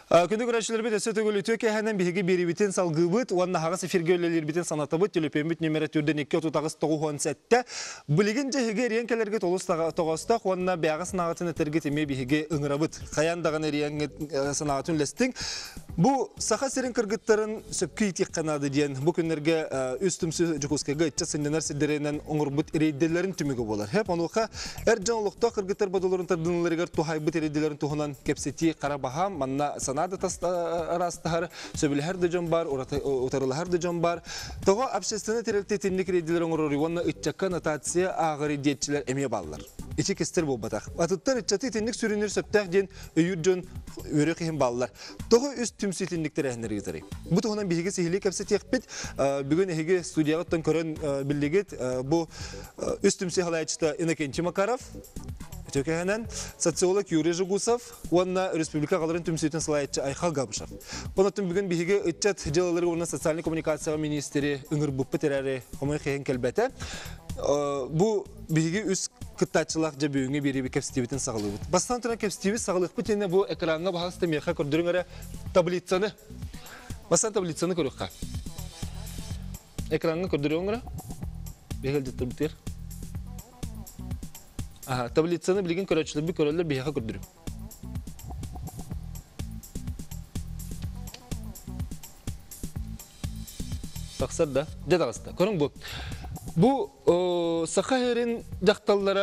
Күнді көрәшілер бет өсі төгілі төке әнен бігі бері бітен салғы бұд, уанна хағас эфирге өлелер бітен санаты бұд, телепен бұд нөмірі түрден 2-30 тоғы сәтті. Бұлеген жеге ренкелерге толыс тоғыстақ, уанна бәғы сынағатын әтерге теме бігі ұңыра бұд. Қаяндағын әрен сынағатын ләстің. Бұл сақа серін кіргіттарын сөпкі етек қанады дейін. Бұл күнлерге үстімсі жүкускеге етчі сынденар сілдерінен ұңыр бұд ерейделерін түмігі болар. Хеп онуға әр жанлықта кіргіттер бадыларын тардыныларығар тухай бұд ерейделерін тухынан кепсети қарабаға, манна санады арастахар, сөбілі әрді жон бар, ұтарылы әрді жон бар. Тоға общественный теректетінлік ерейделер ұңырыр, онына үтчакка нотация ағыр едетчілер әме балылар. Ичи кестер бұл батақ. Атыттар үтчаты тінлік сүрінер сөптәқ ден үйір жон өрі қиын балылар. Тоғы үст түмсі тінліктер әхінер кетері. Бұл тоғынан бейге сихилі кәпсі текпет, бүгін әхеге студиялықтан көрін білдегет, бұл үст түмсі халайчыта Иннокентий Макаров, Төкәһенән социолог Юрий Жугусов, онна республика галарын түмсүтен салайчы Айхал Габышев. Онатын бүгін биһиге итчат җыллары урны социаль коммуникация министры Ыңыр Буппы терәре хомой хәен кәлбәтә. Бу биһиге үз кыттачылык җәбүңе бири кепстивитен саглыбыт. Бастан тора кепстиви саглык битене бу экранга бахасты меха көрдүрүңәрә таблицаны. Бастан таблицаны көрүккә. Экранга көрдүрүңәрә. Бегелде турбитер. Таблицаны білген көрәтшілер бір көрәлер бейхақа көрдірім. Тақсар да, дед ағыста. Көрің бұл. Бұл сақа әрін жақталлара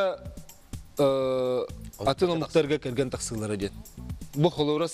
атын омықтарға кәрген тақсығылары дед. Бұл қолуыра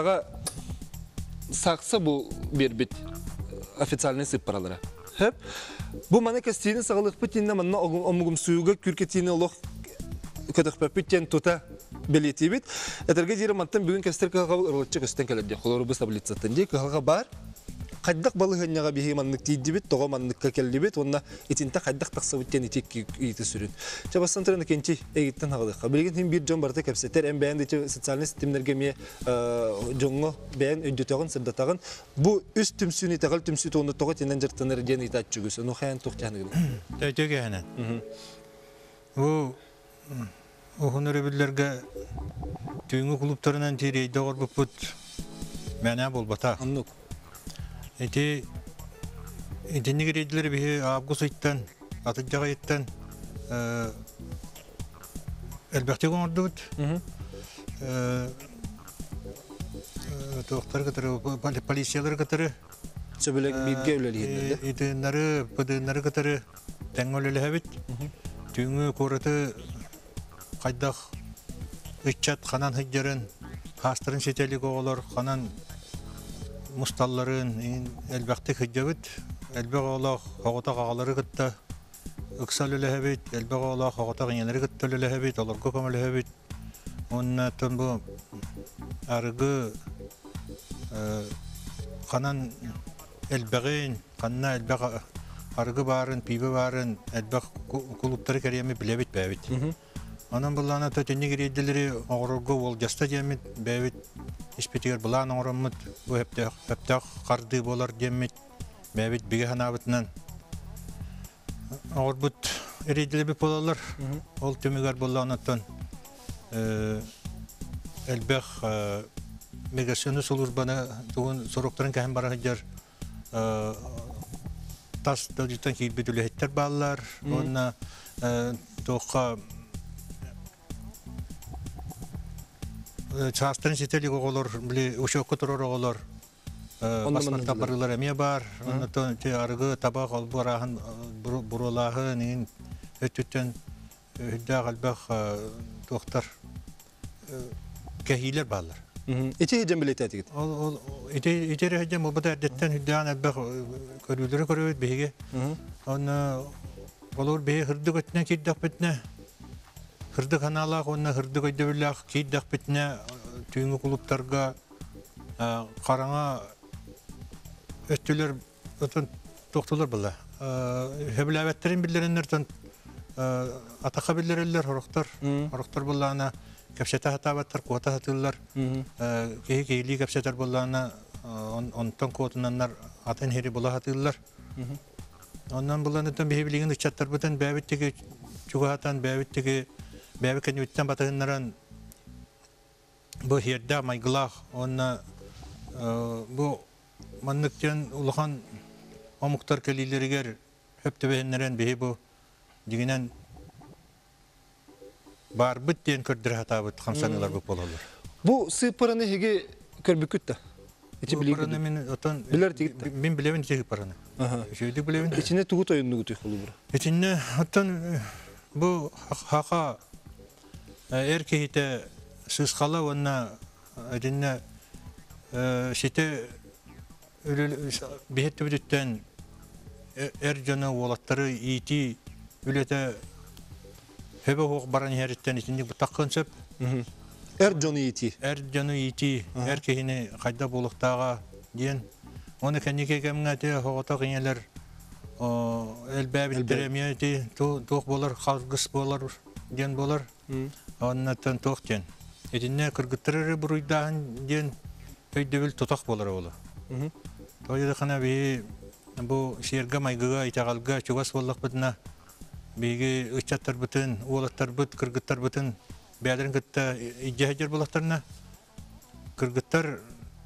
сақса бұл бербет официальный сып паралары. Бұл маны кәстейінің сағылық бітінна манна омығым суюға күркетейіні олық көтөкпөпүттен тута билетибит. Этерге жирематтан бүгүн кестер калгабыл ырлычы көстен келди. Холору бус таблицаттан ди калга бар. Каддак балыгынга бихи маннык тийдибит, тога манныкка келдибит. Онна итинте каддак таксабыттен итик ити сүрүн. Чабастан төрөндө кенчи эгиттен хагылыкка. Билген тим бир жон барда кепсетер эм бэндичи социальный системлерге ме жоңго бэн өндөтөгөн сырдатагын бу үст түмсүнү тагыл түмсү тону тога тенен жыртаныр ден итаччугус. Ну хаян тохтяны. Төтөгө хана. Бу Оғыныры білдерге түйінгі клубтарынан тирейді оғыр бұппыт мәне бол бата. Аннук. Этенні керейділері бігі август айттан, атыджаға айттан әлбәқте көңірді бұд. Тоқтар кітірі, полициялар кітірі. Сөбілік бейге өлелі едіңді? Етінлері, бұдыңлары кітірі тәң өлелі әбет. Түйінгі көріті Қайдақ үтчат қанан хыджарын, хастырын сетелік оғылар, қанан мұсталларын әлбәқті хыджабыт, әлбәқ оғылақ оғытақ ағалары күтті, үксал өліхәбет, әлбәқ оғылақ оғытақ енері күтті өліхәбет, оларға көм өліхәбет. Онына түн бұл арғы қанан әлбәғін, қанына әлбәқ арғы барын, пейбі барын, әлбәқ клубтары кәриемі білебет бәбет. Анан буллана төтенне керейделери оғырғы ол жаста жемет, бәвет іспетігер бұлан оғырымыд, бұл әптақ қарды болар жемет, бәвет бігі ханабытынан. Оғыр бұд ерейделі біп болалар, ол төмігер бұлланаттан әлбәқ мегасионы солыр бана туғын сұрықтарын кәхін бара жар тас дәудеттен кейбет өлі балалар, онына тоққа Çağastırın siteli oğulur, uşakı turur oğulur, basmarta barılar emiye var. Ondan arıgı tabak ol bu arahın burulahı neyin ötütten hüdda qalbaq doktor kehiler bağlar. İçi hecem bileteti git. İçeri hecem o bu da erdetten hüddan albaq körülürü körüyüt beyge. Onu olur bey hırdık ötüne kiddak bitne. Hırdık analaq, onunla hırdık ödevillaq, keydak bitne, tüyünü kulüptarga, qarana öttüler, doktorlar bula. Heblavetlerin bildirenlerden ataqa bildirirler, horuktar bulana, kapseta hatabatlar, kuota hatırlar, keyli kapsetar bulana, ondan kuotunanlar atın heri bula hatırlar. Ondan bulanıdan bihebiliğin uçatlar budan, bäbitteki çuğatan, bäbitteki Bäbi kenütten batığınlaran bu herde maygılaq, onna бу манныктан улахан омуктар келилеригер хөптөбеннерен бии бу дигинен бар бит ден көрдүр хатабыт хамсанылар бу болалар. Бу сыпыраны хеге көрбүкүт та. Ичи Параны мен отан Билер тигит. мен билебин тиги параны. Шөйдү билебин. Ичине тугут оюнду гүтү холубура. Итинне отан бу хака эркехите сыскала онна адинне шите бехетте бүтүттен жана олаттары ити үлете хебе хок баран хереттен итинне бу таккансып Жоны ити. жаны ити эркехине кайда болуктага диен оны кенеке кемгате хогото кинелер элбәбит премияти тук болар халгыс болар диен болар оннан токтен итинне кыргыттыры буруйдан диен өйдөбүл тутак болар ола. Тойда хана би бу шерге майгыга итагалга чугас боллак бутна биге үчаттар бүтүн олаттар бут кыргыттар бүтүн бәдерин гытта иҗаһәҗер булактарына кыргыттар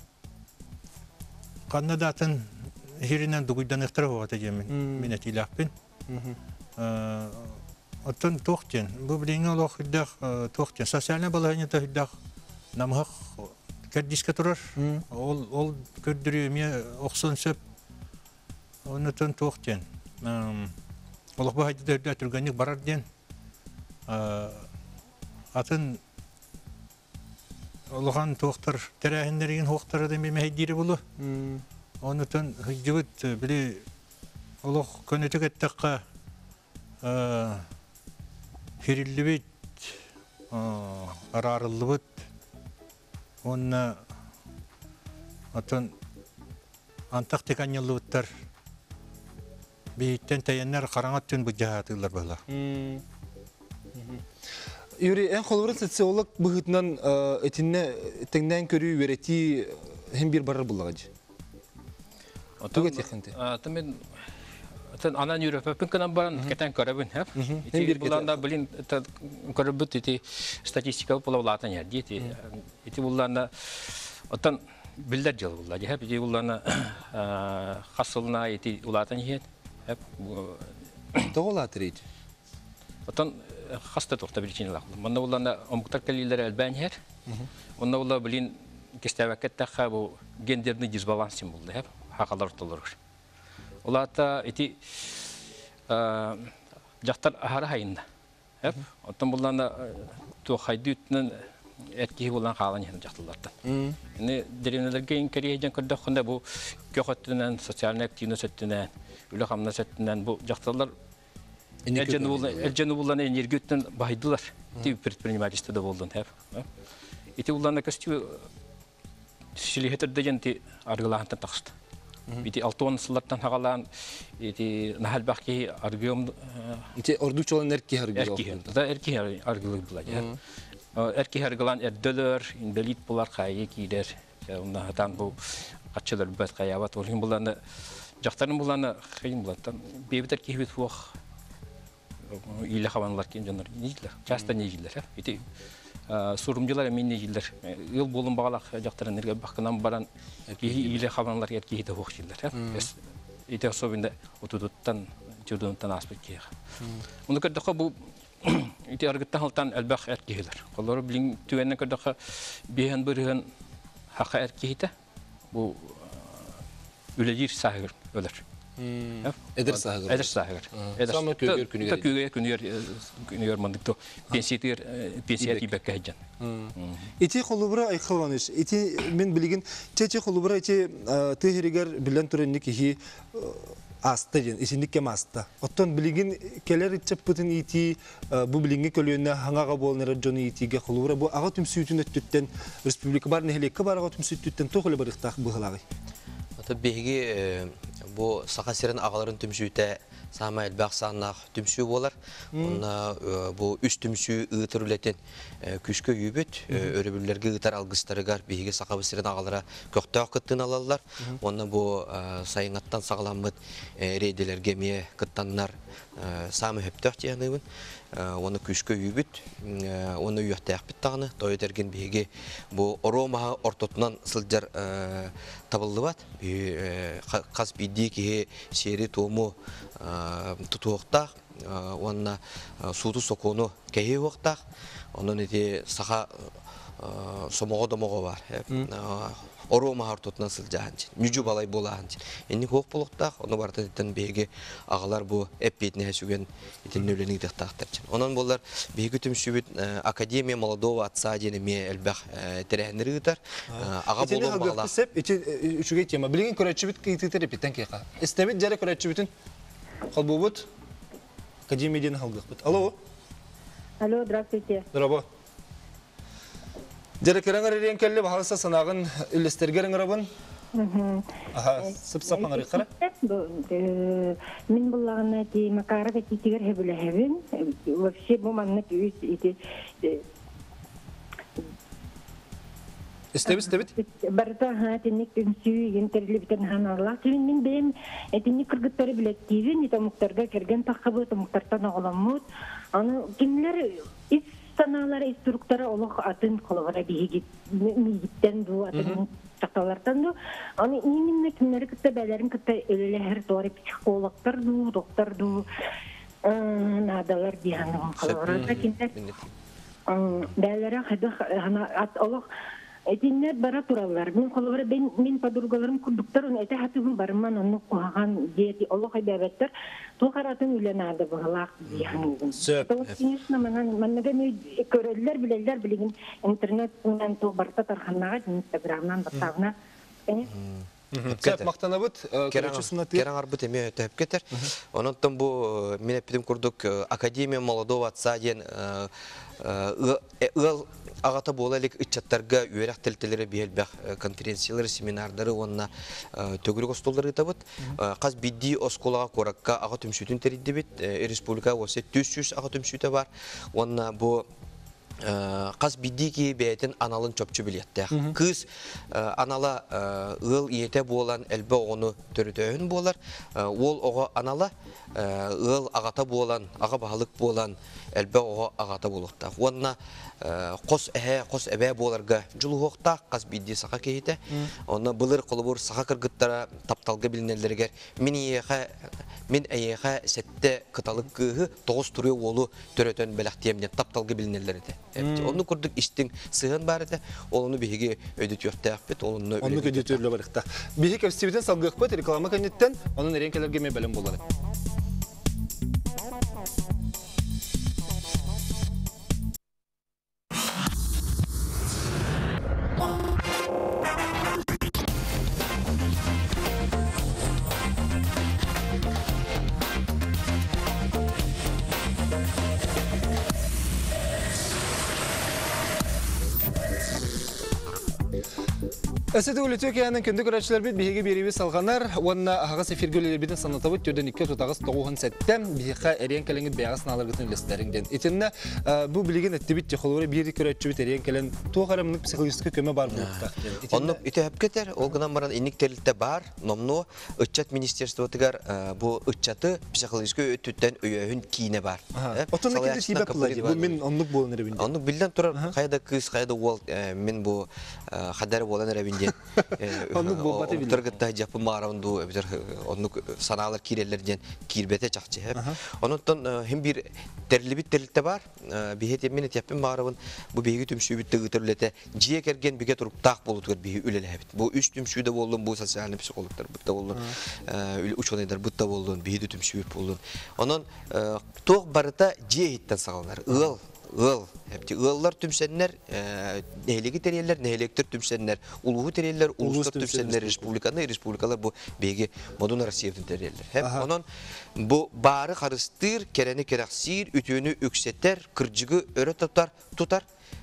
каннадатын хиринен дугуйдан ихтара хогата жемин мен этилахпин оттон токтен бу билеңе олох хиддах токтен социальный баланета хиддах намхак кәддискә турар ол көрдүрү ме оксон сөп оннан токтен олох бу хайда төргәнник барар ден атын олохан тоқтар тәрәһендерген хоқтары да мен хайдире булу оннан хыҗыбыт биле олох көнөтөк аттакка хириллибит арарылыбыт онна атын антак теканьяллыбыттар бейттен таяннар караңаттын бу жаатылар бала. Юрий, en холбуран социолог быгытынан этинне теңнен көрүү верети hem bir барар буллагы. Тугет яхынты. Атымен анан Европаның канан баран кетен көрөбүн, хап. Ити буланда билин көрөбүт ити статистика булалатын я дити. Ити буланда отан билдер жыл булла. Хап ити буланда хасылна ити улатын хет. Хап Тоголатыр ити. Отан хаста торта билчин лак. Монда буланда омуктар келилер албан хер. Онда була билин кестебекетте хабу гендерный дисбаланс булды, хап. Хакалар толор. Улата ити жактар ахара хайында. Хап. Оттан буланда то хайдытнын эрки булган халан жактылардан. Эне деревнелерге инкережен көрдөкөндө бу көкөттүнөн социалный активность өттүнөн, үлө камна сөттүнөн бу жакталар Элжаны булланы энергияттан байдылар. Тип предпринимательство да болдун, хап. Ити булланы касту силихетер дегенти аргылаантан таксты. Ити 60-сыллардан хагалан ити нахалбакки аргыйым ити ордучолан эрки харгылы. Эрки. Да эрки аргылы була, хап. Эрки аргылан эрдөлөр, инвалид булар кайы кийдер. Онда хатан бу качылар бат каябат олгин булланы жактарын булланы кыйын булаттан бебитер кийбит фух иле хаванлар кен жандар нежилер часто нежилер ити сурумжулар мен нежилер ел болун багалак жактар энерге бакынан баран иле хаванлар эркейде хохчилер ити особенно утудуттан журдунтан аспект кех муну көрдөкө бу ити аргыттан халтан албак эркейлер колору билин түвенне көрдөкө бehen бирген хака эркейде бу үлежир сагыр өлөр Эдер сагыр. Эдер сагыр. Самы көйгөр күнүгөр. Көйгөр күнүгөр мандыкто пенсия тибекке хаҗан. Ити холубра айхыланыш. Ити мен билген чече холубра ити тегеригер билен туренник хи аста ден, исиндикке маста. Оттон билген келер итчеппытын ити бу билинге көлөнө хангага болнер жоны итиге холубра бу ага түмсүйтүн өттүттен республика бар нехлекке бар ага түмсүттүттен тохоле барыктак быгылагы. Ата беги бу сакасырын агаларын түмсүйтө сама элбак санак түмсүү болар. Онда бу үч түмсүү ытырылетен күшкө үйбөт, өрөбүлөргө ытар алгыстарыгар беги сакабысырын агалара көктөк кыттын алалар. Онда бу сайыңаттан сагаламыт рейделерге ме кыттаннар самы хөптөк жаныбын. оны күшкө үйбүт, оны үйөттәк бит тагыны, тойдерген биге бу оромаха ортотунан сылжар табылды бат. Каз бидди ки сери тому тутуоктак, онна суту сокону кеһи октак, онун эти саха сомого бар. Оромаха ортотунан сылжаан. Мүжү балай болаан. Энни хок болуктак, оны бартатын биге агалар бу эппетне сүген итин нөлөнү дактактар. Онон болар биге түмшүбүт Академия молодого отца денеме элбах терехнеритер. Ага болон бала. Сеп үчүгө тема. Билген көрөчүбүт китетер эпиттен кайка. Эстебит жара көрөчүбүтүн калбубут Академияден халгыкбыт. Алло. Алло, здравствуйте. Здорово. Директорыңар ренкелли бахалса санагын үлестергерин рабын. Аха, сыпсапан арыкара. Мен буллагына ти макаров этигер хебелехебин. Вообще бу манны үз ити Истебит. барта хатинник түнсүй интерлибтен ханарлар. Мен бем этинник кыргыттары билеттивин, итомуктарга керген такабы томуктартан оголомут. Аны кимлер ис саналар инструктора олох атын колора биги мигиттен ду атын чакалартан ду. Аны именно кимлер кытта бәләрин кытта элелер тори психологтар ду, доктор ду. Надалар дианың колора кимлер. Бәләре хәдә ат олох Этиннер бара туралар. Мен колора мен подругаларым курдуктар, он эте хатыбын барман, onu куаган дети олох айбабеттер. Тол каратын үленады багалак дияңын. Сөп. Конечно, маннага көрөлөр билелер билеген интернеттен тол барта тарханага, Инстаграмнан баттагына. Сөп мактанабыт, Керен арбыт эме өтөп кетер. Онуттан бу мен эпидим курдук Академия молодого отца ден ыл агата болалык иччаттарга үйрәк телтелери биелбәк конференциялар, семинарлары онна төгүрүк остолдары табыт. Каз бидди осколага коракка ага түмшүтүн теридди бит. Республика осе 300 ага түмшүтө бар. Онна бу Каз бидди ки бәйтен аналын чөпчү билетте. Кыз анала ыл иете болан элбе оны төрөтөөн болар. Ол ого анала ыл агата болан, ага баалык болан элбе ого агата болукта. Онна кос эбе боларга жулуокта каз бидди сака кейте. Онна былыр колубур сака кыргыттара тапталга билинелерге мен эйеха сетте кыталык кыгы 9 туры олу төрөтөн белактиемне тапталга билинелерде. Onu kurduk iştin sığın barıda, onu bihi ödüt yurttayıp, onu ödütürlü barıqta. Bihi kevsibiden salgıqpıt, reklama kanyetten, onun renkelerge me bölüm boları. Әсеті өлі Түркияның күнді көрәтшілер бет бейге беребе салғанар, онына ағас эфиргөлелер бетін санатабыт түрден 2 тұтағыз 9 сәттен бейға әрен кәліңгі бәғасын алырғытын үлестеріңден. Етінна бұл білеген әтті бет теқолуыры бейді көрәтші бет әрен кәлін туғарамының психологическі көмі бар болуқта. Оны үті әп кетер, ол ғынан баран инік тәрілті бар, номну үтчат министерствотығар бұл үтчаты психологическі өттіттен өйөйін кейіне бар. Отында кеді сейбәп бұлайды, бұл мен онлық болын әребінде. Онлық білден тұрар, қайда кыз, қайда ол, мен бұл қадары болан әребінде. Отыргытта жапы мараунду onu sanalar kirellerden kirbete çakçı hep. Ondan hem bir terlibit terlitte var. Bir hep yemin et yapın maravun bu bir tümşü bitti götürülete. Ciye kergen bir getirip tak bulutur bir ülele hep. Bu üç tümşü de buldum bu sosyal psikologlar butta buldum. Üç onaylar butta buldum bir tümşü buldum. Onun tok barıta ciye hitten sağlar. Il. Hepti ıllar tümsenler, nehelegi teriyeller, nehelektör tümsenler, uluğu teriyeller, uluslar tümsenler, respublikalar bu begi modun Rusya'nın teriyeller. Hep onun bu barı karıştır, kereni keraksir, ütüğünü yüksetter, kırcığı öre tutar,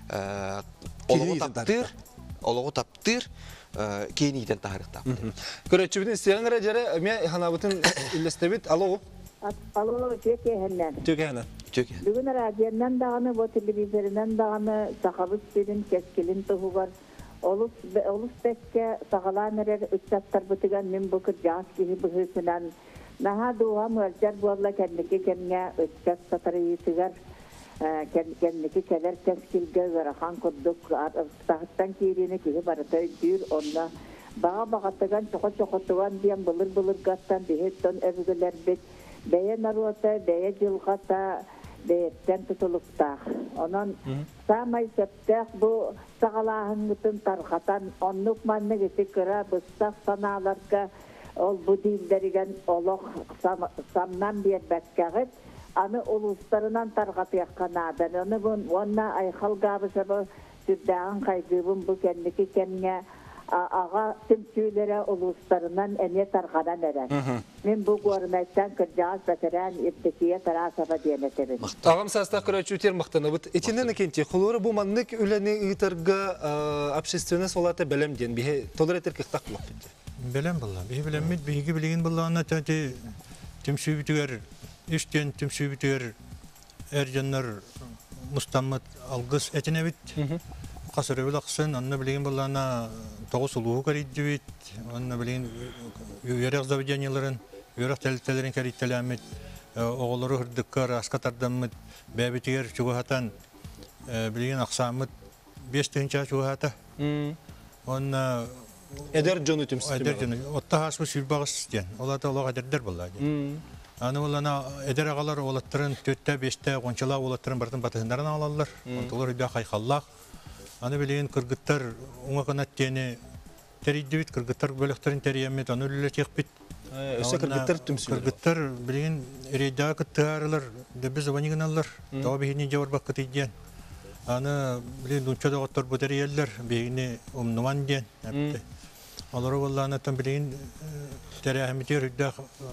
oluğu taptır, keniden taharık taptır. Körətçübüdün isteyen aracara, me hanabıtın illestebit, alo. Alo, Türkiye'den. Bugün radyodan dağını, bu televizyondan dağını, sahabız dedim, keskelin tohu var. Olus bekke, sağalan erer, üstadlar bıtıgan, min bakır, jaz gibi bıhısınan. Naha doğa mürcer bu abla kendiki kendine üstad satarı yitigar. kendiki keler teskilge verahan kurduk tahtan kirine ki baratay bir onna bağa bağatagan çoğu diyen bılır gattan dihetton evgeler bit beye narota beye jılgata beyetten tutulukta onun samay septek bu sağalahın bütün tarhatan onluk manne giti kıra bıstak sanalarka ol bu dilderigen olok samnan bir bekkaget anı uluslarından targatı yakanadan onu onna ayxal gabı sabı süddağın kaygıbın bu kendiki kendine ağa tümsüylere uluslarından ene targadan eren. Men bu görmekten kırcağız veteran iptekiye tarasaba diyenetebilir. Ağam sastaq kırıçüter mıhtana bit. İçinden kenti xuluru bu manlık üleni ıtırga общественный солата белем ден бихе толеретер кыктак булак бит. Белем булла. Бихи белеммит, бихи билген буллана тати тимсүбүтүгөр, үстен тимсүбүтүгөр эрженнер мустаммат алгыс этенебит. Касыры булаксын, анны билген буллана тогуз улуу кариддибит, анны билген юрек заведенияларын, юрек телтелерин кариттелемит, оголору хырдыккар аскатардаммыт, бәбитигер чугахатан билген аксамыт 5 тыгынча чугахата. Онна Эдер жону түмсү. Эдер жону. Отта хасмы сүрбагыс ден. Олата олага дердер булла ден. Аны улана эдер агалар олаттырын 4-те 5-те гончала олаттырын бартын батыгындарын алалар. Олар да хайхаллах. Аны билген кыргыттар уңа канат тени териддибит кыргыттар бөлөктөрүн териемет аны үлеле чекпит. Өсө кыргыттар түмсү. Кыргыттар билген рейда кыттарылар дебе заванигыналар. Таба бихини жаварбак кытыйден. Аны билген дунчада готтор бутериеллер бигини умнуман ден. Олары болланы тан билген терәхмитер үддә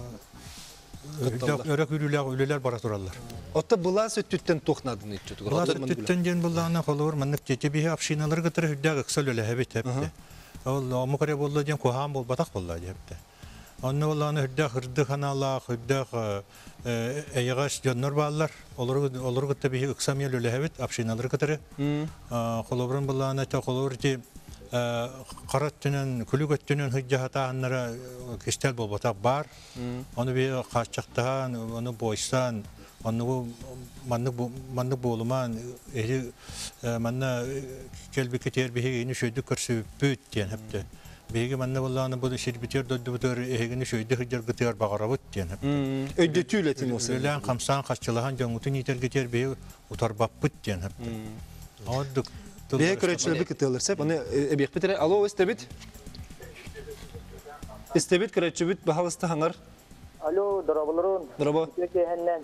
өрөк үлелер бара туралар. Отта була сөттүттен тохнадын итчү. Була сөттүттен ден болланы холор маннык жетебе апшиналар гытыр үддә гыксал үле хәбит хәпте. Ол амукаре болла ден кохам бол батак болла хәпте. Анны болланы үддә хырды ханалар үддә эягаш жоннор баллар. Олар гытты бе ыксам үле хәбит апшиналар гытыры. Холорын болланы та холорти Караттынан, күлүгөттүнөн хыджахата аннара кистел болботак бар. Аны бе качактан, аны бойсан, аны манны болуман, эри манна келби кетер беги шөйдү көрсүп бүт ден хепте. Беги манна болланы бу шербитер доддубутөр эгини шөйдү хыджар гытыр багарабыт ден хепте. Өйдөтүлетин осы. Лелен камсан каччылаган жоңутун итер кетер беги утарбаппыт ден хепте. Адык Бе көрөчүлөр кытылырсап, аны эбек битере. Алло, истебит. Истебит көрөчүбүт бахалысты хаңар. Алло, дорабаларон. Дорабо. Кехеннен.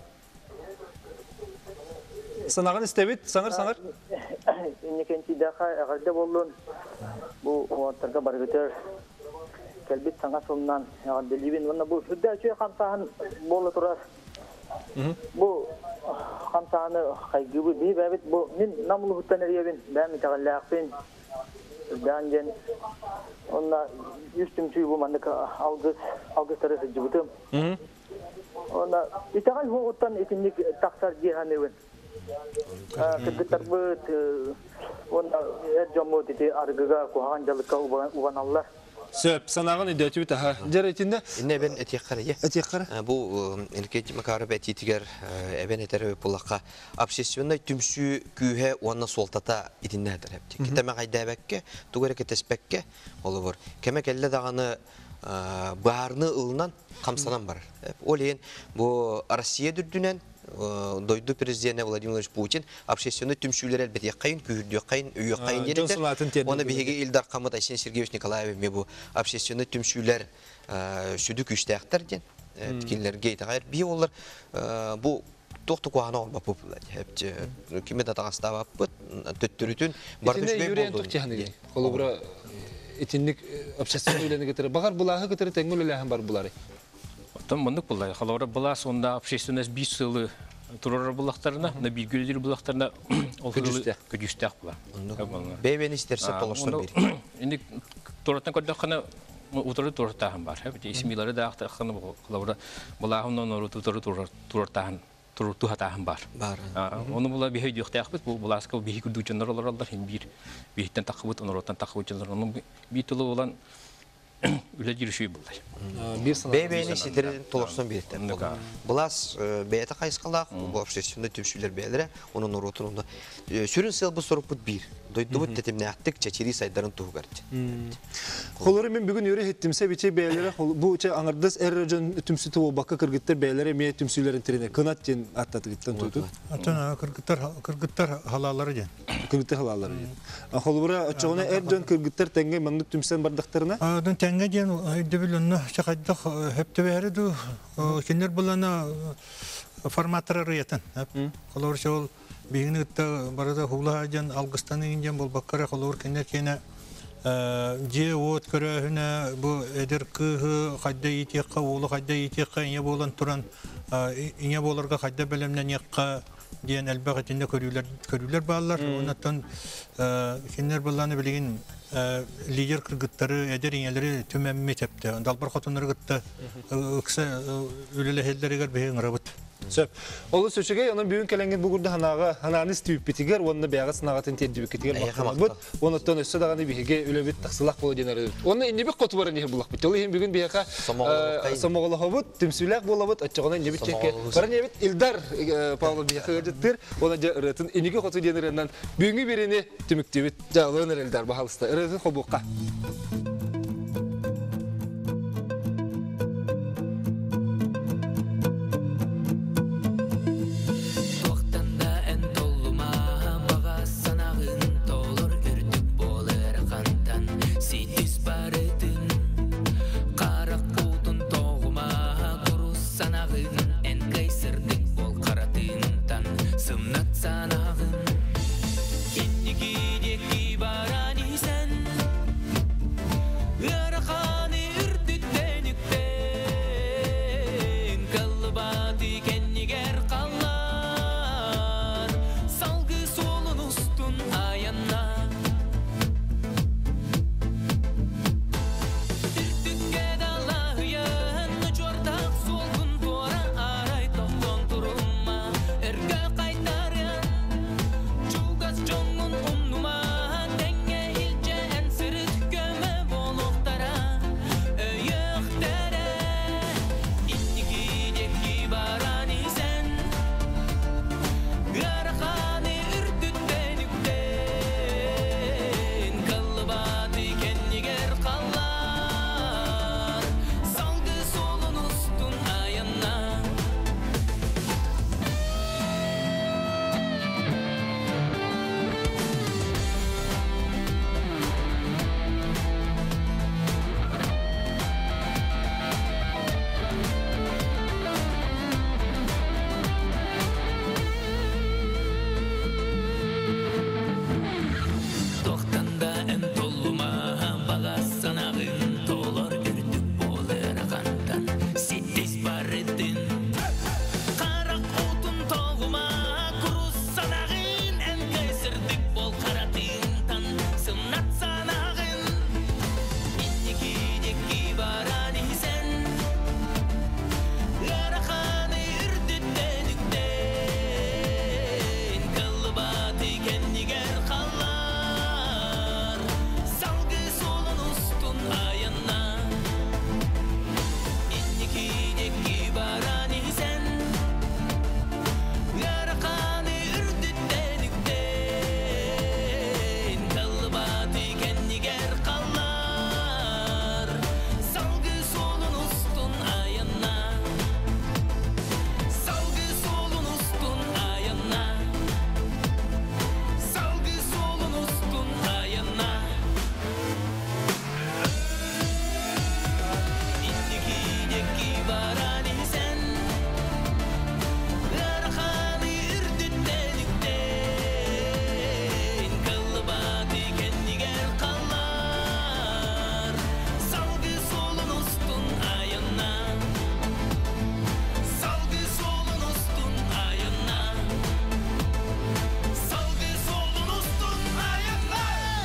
Санаган истебит, саңар. Инекенти даха агырда болдун. Бу оттарга баргытыр. Келбит саңа сомнан агырдылыбын. Мына бу хүддәче камтаан болу турар. Бу камтааны кайгыбы бебет бу мен намулуттан эребин. Бәми тагаллакпен. Данжен онна юстум чүй бу мандык алгыстары жыбытым. Онна итагал хоуттан итинник таксар жиханебин. Кыттарбыт онна жоммо тити аргыга куган жалыкка убаналлар. Сөп, санаган идөтүбүт аха. Жаретинде. Инне бен этеккарыя. Этеккар. Бу энкети макарып этитигер эбен этере булакка обсессионный түмсү күйе уанна солтата идиннедер хепти. Китеме кайдабекке, тугере кетеспекке олор. Кеме келле даганы баарны ылынан камсанан бар. Олен бу Россия дүрдүнен дойду президент Владимир Владимирович Путин общественный түмсүлөр элбет кайын күйүрдү кайын үйө кайын дерете. Оны биге Илдар Камат Айсен Сергеевич Николаев мебу общественный түмсүлөр сүдү күчтәктер ден. Тикиллерге тагыр би олар бу токту куана олба популар. Хепче киме да тагыстабап төттүрүтүн бардыш бек болду. Колобра этинник общественный үйлени кетире. Багар булага кетире теңгөл эле бар булары. Там мындык булай. Халора була сонда общественность 5 сылы турар булактарына, на билгелер булактарына ол күчтәк була. Бебен истерсе толоштон бери. Инде тораттан көдәкне утыры тораттан бар. Хәп исмиләре дә ахтахны халора булагыннан тураттан туртуһатаһын бар. Оны була бихи дөхтәхбит бу буласка бихи күдүчөннәр олар алар һәм биттән тахыбыт оноротан тахыбытчылар. Оны битулы olan үле жүрүшүй булар. Bir sanat. Бәйбәйне сетерден толықсан береттен. Бұлас бәйті қайысқалақ, бұл общественді түмшілер бәйлері, оның ұротын сүрін сел бұл сұрып бұд бір. Дойды бұд тетімне аттық чачири сайдарын туғы көрді. Қолары мен бүгін өре хеттімсе бече бәйлері, бұл үче аңырдыз әрі жөн түмсіті ол баққа кіргіттер бәйлері ме түмсілерін тіріне қынат ден аттаты кіттен тұйды. Атана кыргыттар халалары ден. Кіргіттер халалары ден. Қолыбыра отчоғына әр жөн кіргіттер тәңге маңдық түмсен бардықтарына? Адан тәңге ден өйдебіл чақайдық хөпті бәрі ду, кендер бұлана форматоры рыятын. Қолоршы ол бейгіні үтті барада хула жан алғыстаны инжен бұл баққара қолор кендер кені же от көрі бұл әдір күхі қайда етеққа, олы қайда етеққа ине болан тұран, ине боларға қайда бәлемнен еққа дейін әлбәқ әтінде көрілер бағалар. Онаттан кендер бұланы білеген лидер кыргыттары әдер иңелері төмәмме тәпті. Далбар қатынлары гытты үксі өлелі хелдерігер бейін ғырабыт. Сөп. Олы сөшіге, оның бүйін кәләнген бұғырды хананы стүйіп бітігер, онына бәғі сынағатын тендібі кетігер баққанат бұд. Онаттан өссі дағаны бейге өлебет тақсылақ болу денер өд. Оны инебек қоты бары нехе бұлақ бұд. Олы ең бүгін бейға самоғылығы бұд, түмсіләк болу бұд, атчағына инебет чекке. Бары небет Илдар Павлов бейға ғыржыттыр, оны жа ұратын инеге қоты денерінен бүйінгі беріне түміктебет жағылығын Илдар бағалысты. Ұратын қобуққа.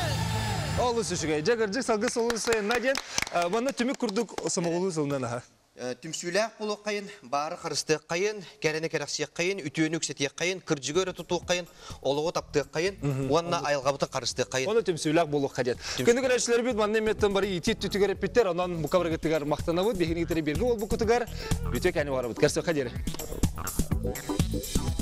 Олы сөшіге. Жагыржық салғы солы сайын наден. Бана түмік күрдік самоғылы сылынан аға. Түмсүләк болу қайын, бары қарысты қайын, кәрені кәрәксек қайын, үтіөні үксетек қайын, кірджігөрі тұту қайын, олығы тапты қайын, онына айылғабыты қарысты қайын. Оны түмсүләк болу қадет. Күнді көрәшілер бит, манны меттен бары итет түтігер әппеттер, онан мұқабырғыттығар мақтана бұд, бейгені кетері бергі ол бұқытығар, бүтек әні бары бұд. Кәрсі қадері.